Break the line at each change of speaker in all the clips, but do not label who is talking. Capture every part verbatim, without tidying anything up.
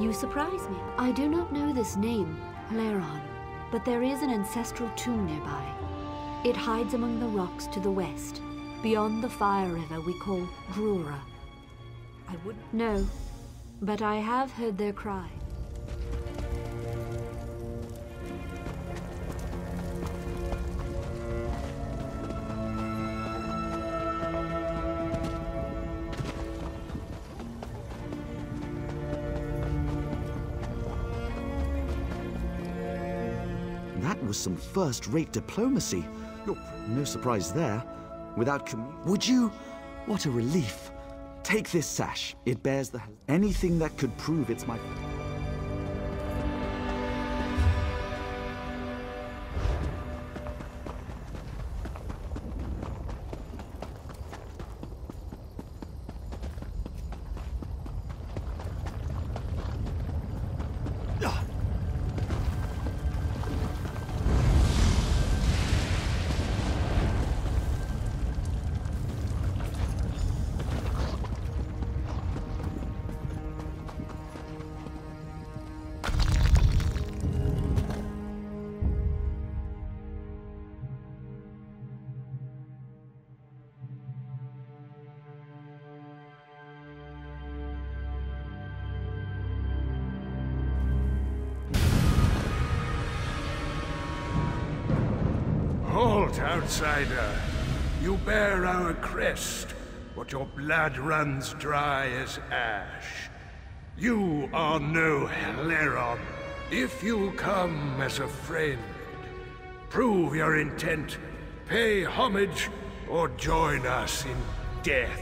You surprise me. I do not know this name, Haleron, but there is an ancestral tomb nearby. It hides among the rocks to the west, beyond the fire river we call Drura. I wouldn't know, but I have heard their cry.
That was some first-rate diplomacy. You're no surprise there. Without commu- Would you? What a relief. Take this sash. It bears the... anything that could prove it's my...
Halt, outsider! You bear our crest, but your blood runs dry as ash. You are no Haleron. If you come as a friend, prove your intent, pay homage, or join us in death.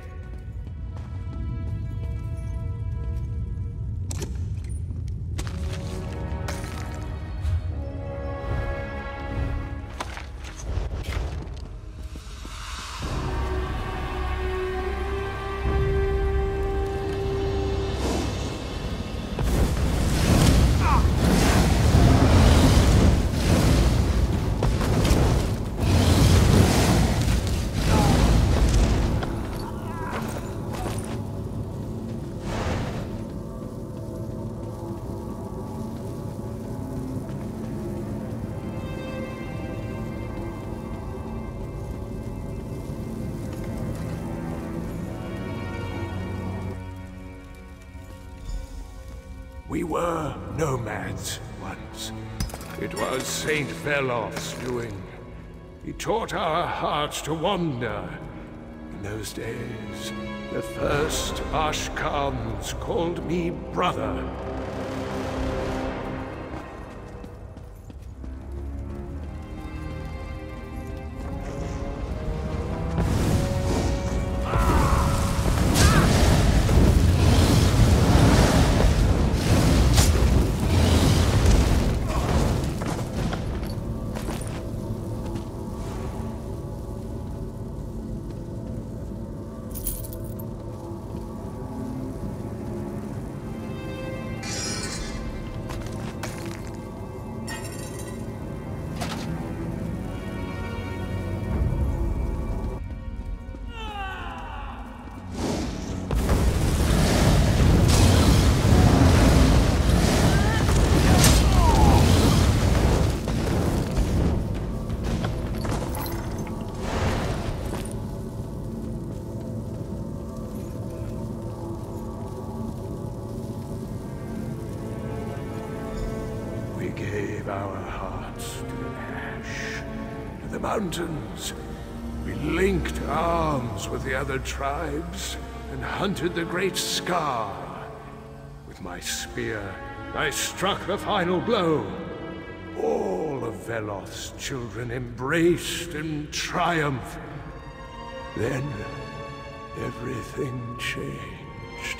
We were nomads once. It was Saint Velof's doing. He taught our hearts to wander. In those days, the first Ashkans called me brother. We gave our hearts to the ash, to the mountains. We linked arms with the other tribes and hunted the great Scar. With my spear, I struck the final blow. All of Velof's children embraced in triumph. Then, everything changed.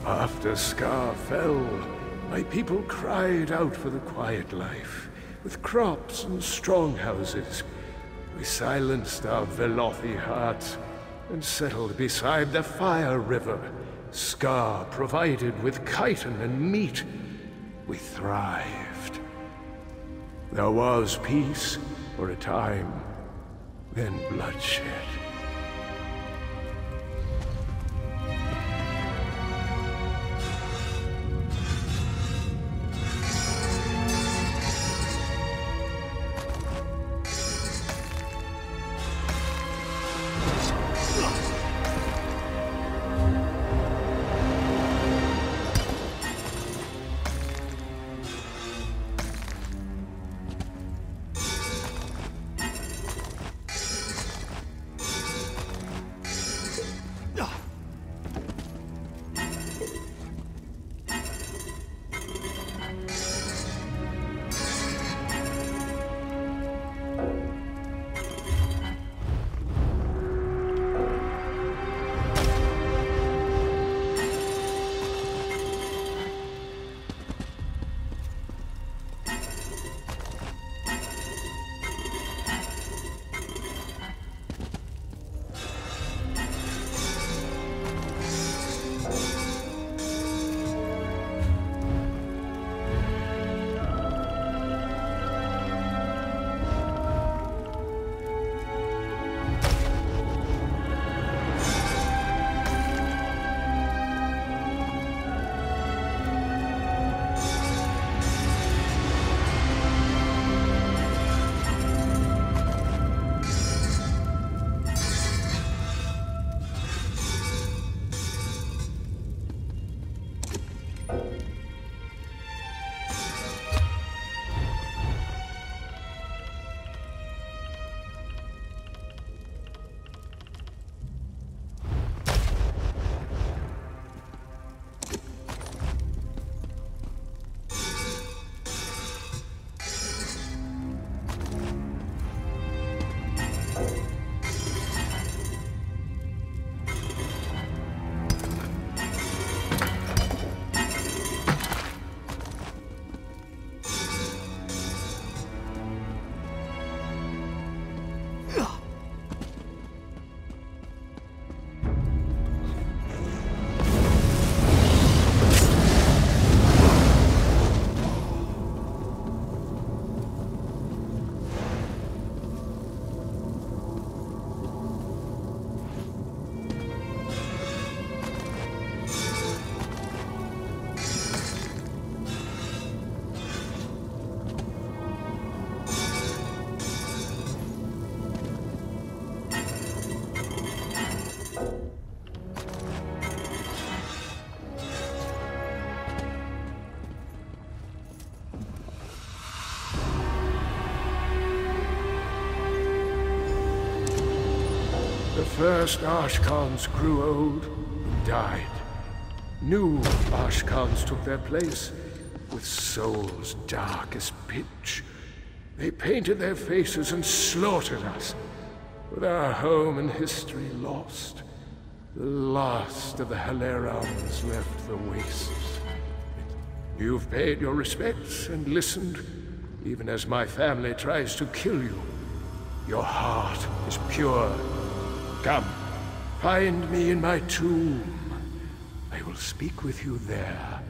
After Scar fell, my people cried out for the quiet life, with crops and strong houses. We silenced our Velothi hearts and settled beside the Fire River. Scar provided with chitin and meat. We thrived. There was peace for a time, then bloodshed. The first Ashkans grew old and died. New Ashkans took their place, with souls dark as pitch. They painted their faces and slaughtered us, with our home and history lost. The last of the Hilerans left the wastes. You've paid your respects and listened, even as my family tries to kill you. Your heart is pure. Come, find me in my tomb. I will speak with you there.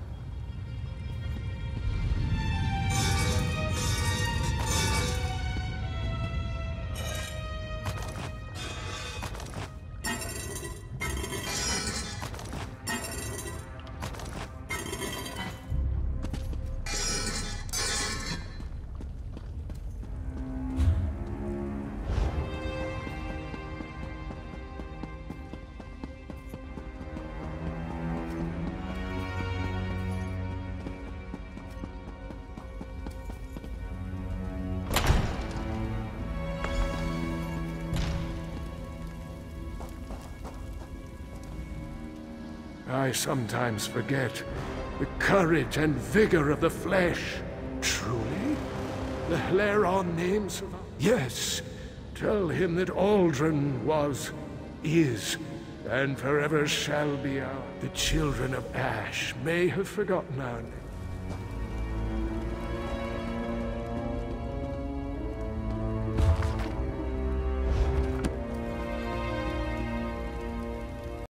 I sometimes forget the courage and vigor of the flesh. Truly? The Hileron names of... Yes. Tell him that Aldrin was, is, and forever shall be ours. The children of Ash may have forgotten our name,